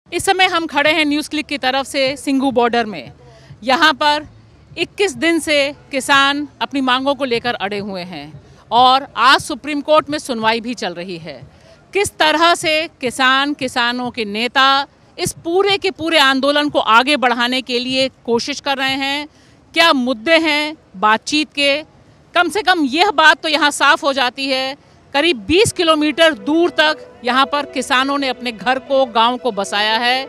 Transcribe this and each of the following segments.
इस समय हम खड़े हैं न्यूज़ क्लिक की तरफ से सिंघू बॉर्डर में। यहाँ पर 21 दिन से किसान अपनी मांगों को लेकर अड़े हुए हैं और आज सुप्रीम कोर्ट में सुनवाई भी चल रही है। किस तरह से किसानों के नेता इस पूरे के पूरे आंदोलन को आगे बढ़ाने के लिए कोशिश कर रहे हैं, क्या मुद्दे हैं बातचीत के। कम से कम यह बात तो यहाँ साफ हो जाती है, करीब 20 किलोमीटर दूर तक यहाँ पर किसानों ने अपने घर को, गांव को बसाया है।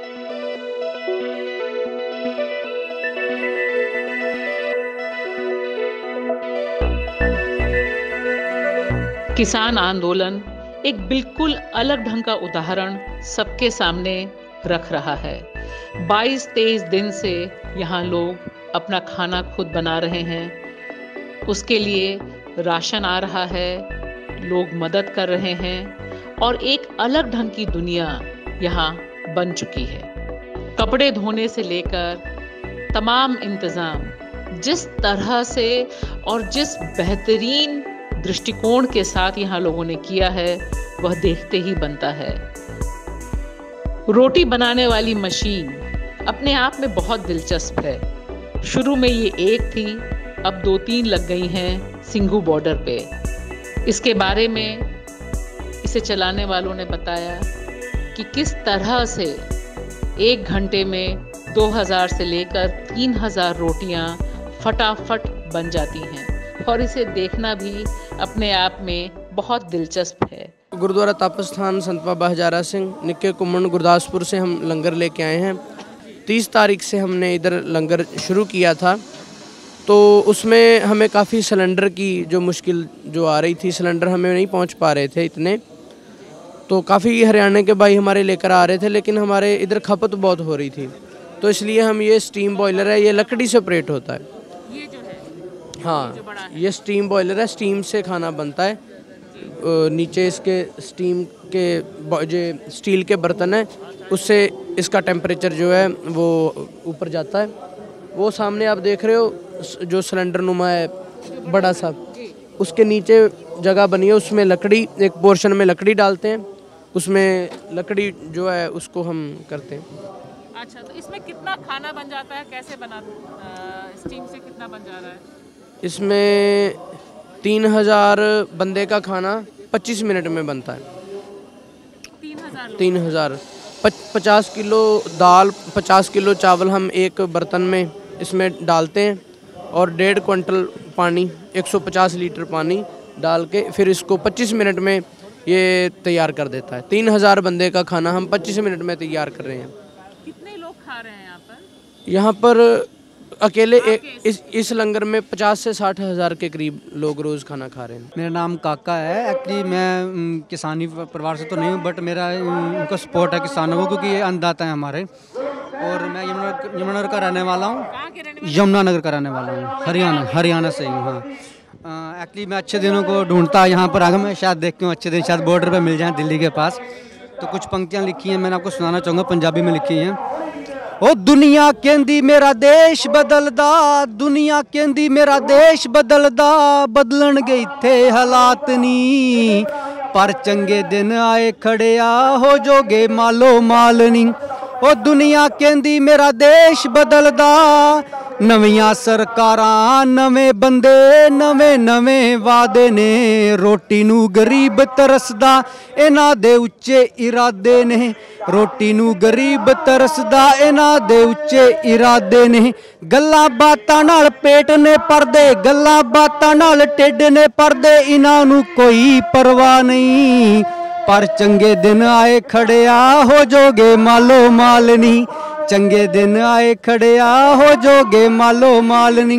किसान आंदोलन एक बिल्कुल अलग ढंग का उदाहरण सबके सामने रख रहा है। 22-23 दिन से यहाँ लोग अपना खाना खुद बना रहे हैं, उसके लिए राशन आ रहा है, लोग मदद कर रहे हैं और एक अलग ढंग की दुनिया यहाँ बन चुकी है। कपड़े धोने से लेकर तमाम इंतज़ाम जिस तरह से और जिस बेहतरीन दृष्टिकोण के साथ यहाँ लोगों ने किया है वह देखते ही बनता है। रोटी बनाने वाली मशीन अपने आप में बहुत दिलचस्प है। शुरू में ये एक थी, अब 2-3 लग गई हैं सिंघू बॉर्डर पे। इसके बारे में इसे चलाने वालों ने बताया कि किस तरह से 1 घंटे में 2000 से लेकर 3000 रोटियां फटाफट बन जाती हैं और इसे देखना भी अपने आप में बहुत दिलचस्प है। गुरुद्वारा तापस स्थान संत बाबा हजारा सिंह निक्के कुमन गुरदासपुर से हम लंगर लेके आए हैं। 30 तारीख से हमने इधर लंगर शुरू किया था, तो उसमें हमें काफ़ी सिलेंडर की जो मुश्किल जो आ रही थी, सिलेंडर हमें नहीं पहुंच पा रहे थे इतने, तो काफ़ी हरियाणा के भाई हमारे लेकर आ रहे थे, लेकिन हमारे इधर खपत बहुत हो रही थी, तो इसलिए हम ये स्टीम बॉयलर है, ये लकड़ी से ऑपरेट होता है। ये जो है, हाँ, ये स्टीम बॉयलर है, स्टीम से खाना बनता है। नीचे इसके स्टीम के जो स्टील के बर्तन है, उससे इसका टेम्परेचर जो है वो ऊपर जाता है। वो सामने आप देख रहे हो जो सिलेंडर नुमा है बड़ा सा, उसके नीचे जगह बनी है, उसमें लकड़ी, एक पोर्शन में लकड़ी डालते हैं, उसमें लकड़ी जो है उसको हम करते हैं। अच्छा, तो इसमें कितना खाना बन जाता है, कैसे बना, स्टीम से कितना बन जा रहा है? इसमें 3000 बंदे का खाना 25 मिनट में बनता है। 3000 50 किलो दाल, 50 किलो चावल हम एक बर्तन में इसमें डालते हैं और 1.5 क्विंटल पानी, 150 लीटर पानी डाल के फिर इसको 25 मिनट में ये तैयार कर देता है। 3000 बंदे का खाना हम 25 मिनट में तैयार कर रहे हैं। कितने लोग खा रहे हैं यहाँ पर? यहाँ पर अकेले इस लंगर में 50 से 60 हज़ार के करीब लोग रोज़ खाना खा रहे हैं। मेरा नाम काका है। एक्चुअली मैं किसानी परिवार से तो नहीं हूँ, बट मेरा उनका सपोर्ट है किसानों को, क्योंकि ये अन्नदाता हैं हमारे। और मैं यमुनानगर का रहने वाला हूँ। यमुनानगर का रहने वाला हूँ, हरियाणा से ही हूँ। हाँ, एक्चुअली मैं अच्छे दिनों को ढूंढता यहाँ पर आगे, मैं शायद देख के अच्छे दिन शायद बॉर्डर पर मिल जाएँ दिल्ली के पास। तो कुछ पंक्तियाँ लिखी हैं, मैंने आपको सुनाना चाहूँगा, पंजाबी में लिखी हैं। ओ दुनिया कहंदी मेरा देश बदलदा, दुनिया कहंदी मेरा देश बदलदा, बदलन गए थे हालात नी, पर चंगे दिन आए खड़िया हो जोगे मालो मालनी। ओ दुनिया कहंदी मेरा देश बदलदा, नवियां सरकारां नवें बंदे नवें नवें वादे ने, रोटी नू गरीब तरसदा इन्हां दे उच्चे इरादे ने, रोटी नू गरीब तरसदा इन्हां दे उच्चे इरादे ने, गल्लां बातां नाल पेट ने भरदे, गल्लां बातां नाल ढिड ने भरदे, इन्हां नू कोई परवाह नहीं, पर चंगे दिन आए खड़िया हो जोगे मालो मालनी, चंगे दिन आए खड़िया हो जोगे मालो मालनी।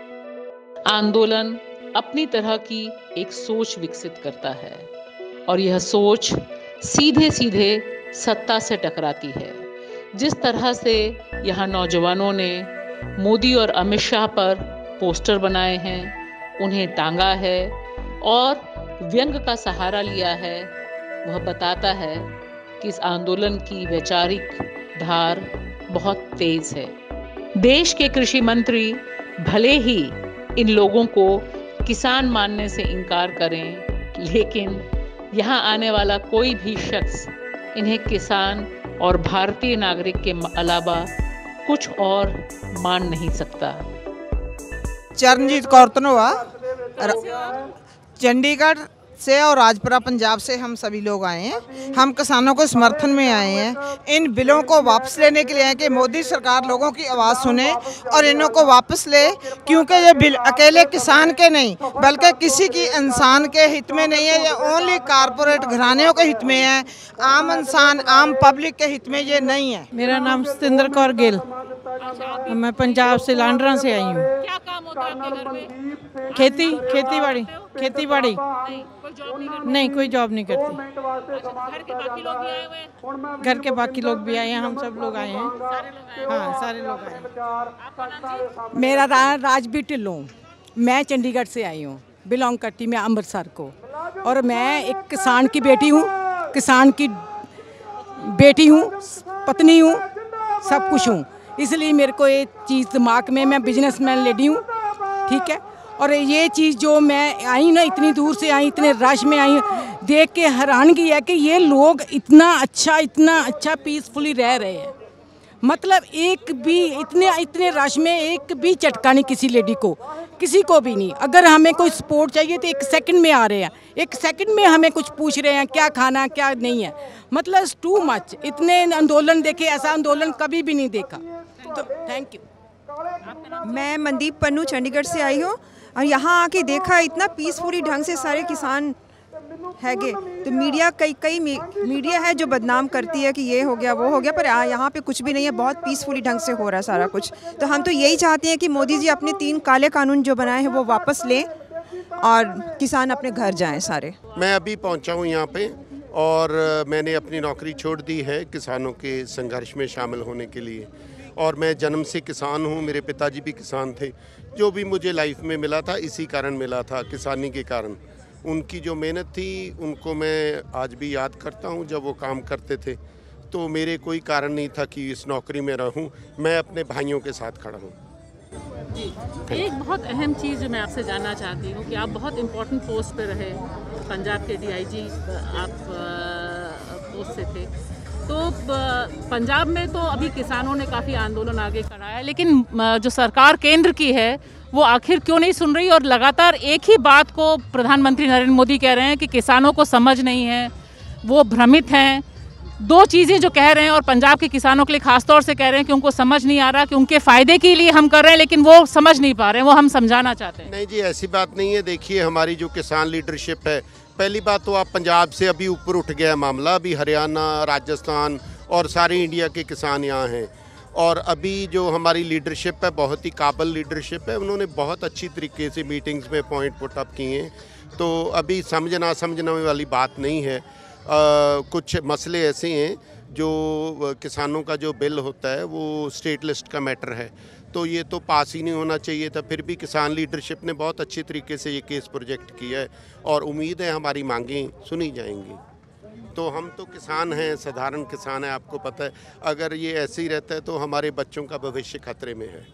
आंदोलन अपनी तरह की एक सोच विकसित करता है और यह सोच सीधे सीधे सत्ता से टकराती है। जिस तरह से यहाँ नौजवानों ने मोदी और अमित शाह पर पोस्टर बनाए हैं, उन्हें टांगा है और व्यंग का सहारा लिया है, वह बताता है कि इस आंदोलन की वैचारिक धार बहुत तेज है। देश के कृषि मंत्री भले ही इन लोगों को किसान मानने से इनकार करें, लेकिन यहाँ आने वाला कोई भी शख्स इन्हें किसान और भारतीय नागरिक के अलावा कुछ और मान नहीं सकता। चरणजीत कौर तनोआ, चंडीगढ़ से और राजपुरा पंजाब से हम सभी लोग आए हैं। हम किसानों के समर्थन में आए हैं। इन बिलों को वापस लेने के लिए आए कि मोदी सरकार लोगों की आवाज़ सुने और इन्हों को वापस ले, क्योंकि ये बिल अकेले किसान के नहीं बल्कि किसी की इंसान के हित में नहीं है। ये ओनली कारपोरेट घरानों के हित में है, आम इंसान आम पब्लिक के हित में ये नहीं है। मेरा नाम सतिंदर कौर गिल, मैं पंजाब से लांडरा से आई हूँ। क्या काम होता है आपके घर में? खेती बाड़ी नहीं, कोई जॉब नहीं करती। घर के बाकी लोग भी आए हुए हैं? घर के बाकी लोग भी आए हैं, हम सब लोग आए हैं। हाँ, सारे लोग आए हैं। मेरा राजबीर ढिल्लों, मैं चंडीगढ़ से आई हूँ, बिलोंग करती मैं अमृतसर को, और मैं एक किसान की बेटी हूँ, पत्नी हूँ, सब कुछ हूँ। इसलिए मेरे को ये चीज़ दिमाग में, मैं बिजनेसमैन लेडी हूँ, ठीक है। और ये चीज़ जो मैं आई ना, इतनी दूर से आई, इतने रश में आई, देख के हैरानगी है कि ये लोग इतना अच्छा पीसफुली रह रहे हैं। मतलब एक भी इतने रश में एक भी झटका नहीं किसी लेडी को, किसी को भी नहीं। अगर हमें कोई सपोर्ट चाहिए तो 1 सेकंड में आ रहे हैं, 1 सेकंड में हमें कुछ पूछ रहे हैं, क्या खाना क्या नहीं है। मतलब टू मच। इतने आंदोलन देखे, ऐसा आंदोलन कभी भी नहीं देखा। तो थैंक यू। मैं मनदीप पन्नू चंडीगढ़ से आई हूँ और यहाँ आके देखा इतना पीसफुली ढंग से सारे किसान हैगे। तो मीडिया कई मीडिया है जो बदनाम करती है कि ये हो गया वो हो गया, पर यहाँ पे कुछ भी नहीं है, बहुत पीसफुली ढंग से हो रहा है सारा कुछ। तो हम तो यही चाहते हैं कि मोदी जी अपने 3 काले कानून जो बनाए हैं वो वापस लें और किसान अपने घर जाएं सारे। मैं अभी पहुँचा हूँ यहाँ पे और मैंने अपनी नौकरी छोड़ दी है किसानों के संघर्ष में शामिल होने के लिए। और मैं जन्म से किसान हूँ, मेरे पिताजी भी किसान थे। जो भी मुझे लाइफ में मिला था इसी कारण मिला था, किसानी के कारण। उनकी जो मेहनत थी उनको मैं आज भी याद करता हूँ जब वो काम करते थे। तो मेरे कोई कारण नहीं था कि इस नौकरी में रहूँ, मैं अपने भाइयों के साथ खड़ा हूँ। जी, एक बहुत अहम चीज़ जो मैं आपसे जानना चाहती हूँ कि आप बहुत इम्पोर्टेंट पोस्ट पे रहे, पंजाब के DIG आप पोस्ट से थे। तो पंजाब में तो अभी किसानों ने काफ़ी आंदोलन आगे कराया है, लेकिन जो सरकार केंद्र की है वो आखिर क्यों नहीं सुन रही? और लगातार एक ही बात को प्रधानमंत्री नरेंद्र मोदी कह रहे हैं कि किसानों को समझ नहीं है, वो भ्रमित हैं। 2 चीज़ें जो कह रहे हैं और पंजाब के किसानों के लिए खासतौर से कह रहे हैं कि उनको समझ नहीं आ रहा, कि उनके फ़ायदे के लिए हम कर रहे हैं, लेकिन वो समझ नहीं पा रहे हैं। वो हम समझाना चाहते हैं। नहीं जी, ऐसी बात नहीं है। देखिए, हमारी जो किसान लीडरशिप है, पहली बात तो आप पंजाब से अभी ऊपर उठ गया मामला, अभी हरियाणा, राजस्थान और सारे इंडिया के किसान यहाँ हैं। और अभी जो हमारी लीडरशिप है बहुत ही काबिल लीडरशिप है, उन्होंने बहुत अच्छी तरीके से मीटिंग्स में पॉइंट पुट अप किए हैं। तो अभी समझना वाली बात नहीं है। कुछ मसले ऐसे हैं जो किसानों का जो बिल होता है वो स्टेट लिस्ट का मैटर है, तो ये तो पास ही नहीं होना चाहिए था। फिर भी किसान लीडरशिप ने बहुत अच्छी तरीके से ये केस प्रोजेक्ट किया है और उम्मीद है हमारी मांगें सुनी जाएंगी। तो हम तो किसान हैं, साधारण किसान हैं, आपको पता है। अगर ये ऐसे ही रहता है तो हमारे बच्चों का भविष्य खतरे में है।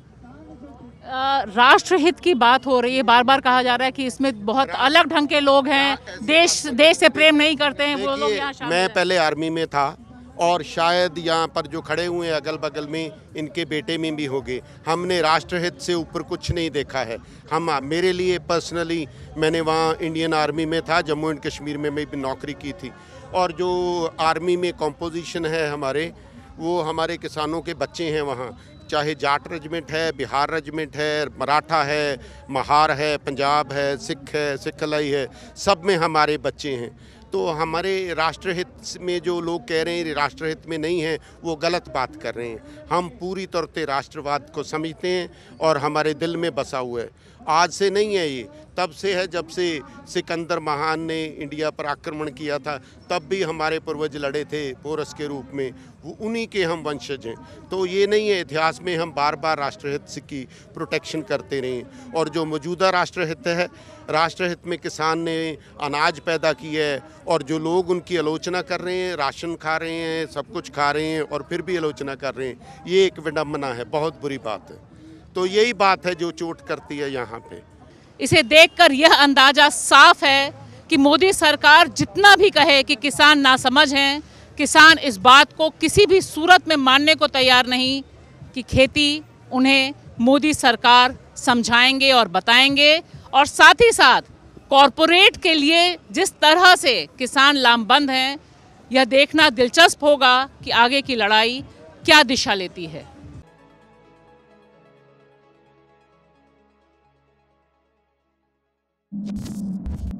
राष्ट्रहित की बात हो रही है, बार बार कहा जा रहा है कि इसमें बहुत अलग ढंग के लोग हैं, देश से प्रेम नहीं करते हैं वो लोग यहाँ शामिल हैं। मैं पहले आर्मी में था और शायद यहाँ पर जो खड़े हुए हैं अगल बगल में इनके बेटे में भी होंगे। हमने राष्ट्रहित से ऊपर कुछ नहीं देखा है। मेरे लिए पर्सनली, मैंने वहाँ इंडियन आर्मी में था, जम्मू एंड कश्मीर में मैं भी नौकरी की थी। और जो आर्मी में कॉम्पोजिशन है हमारे, वो हमारे किसानों के बच्चे हैं वहाँ, चाहे जाट रेजिमेंट है, बिहार रेजिमेंट है, मराठा है, महार है, पंजाब है, सिख अलाई है, सब में हमारे बच्चे हैं। तो हमारे राष्ट्रहित में जो लोग कह रहे हैं राष्ट्रहित में नहीं है, वो गलत बात कर रहे हैं। हम पूरी तौर से राष्ट्रवाद को समझते हैं और हमारे दिल में बसा हुआ है। आज से नहीं है, ये तब से है जब से सिकंदर महान ने इंडिया पर आक्रमण किया था, तब भी हमारे पूर्वज लड़े थे पोरस के रूप में, वो उन्हीं के हम वंशज हैं। तो ये नहीं है, इतिहास में हम बार बार राष्ट्रहित की प्रोटेक्शन करते रहे। और जो मौजूदा राष्ट्रहित है, राष्ट्रहित में किसान ने अनाज पैदा किया है और जो लोग उनकी आलोचना कर रहे हैं, राशन खा रहे हैं, सब कुछ खा रहे हैं और फिर भी आलोचना कर रहे हैं, ये एक विडम्बना है, बहुत बुरी बात है। तो यही बात है जो चोट करती है यहाँ पे। इसे देखकर यह अंदाजा साफ है कि मोदी सरकार जितना भी कहे कि किसान नासमझ हैं, किसान इस बात को किसी भी सूरत में मानने को तैयार नहीं कि खेती उन्हें मोदी सरकार समझाएंगे और बताएंगे, और साथ ही साथ कॉरपोरेट के लिए जिस तरह से किसान लामबंद हैं, यह देखना दिलचस्प होगा कि आगे की लड़ाई क्या दिशा लेती है।